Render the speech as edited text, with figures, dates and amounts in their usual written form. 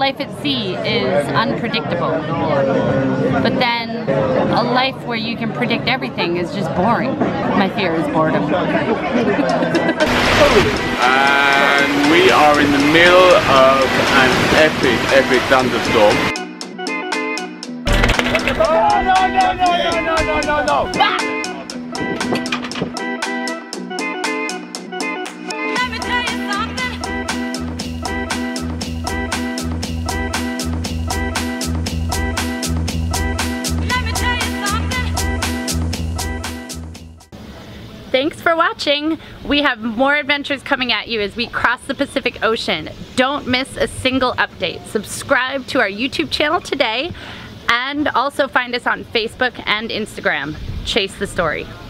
life at sea is unpredictable. But then a life where you can predict everything is just boring. My fear is boredom. And we are in the middle of an epic thunderstorm. No! Thanks for watching. We have more adventures coming at you as we cross the Pacific Ocean. Don't miss a single update. Subscribe to our YouTube channel today and also find us on Facebook and Instagram. Chase the story.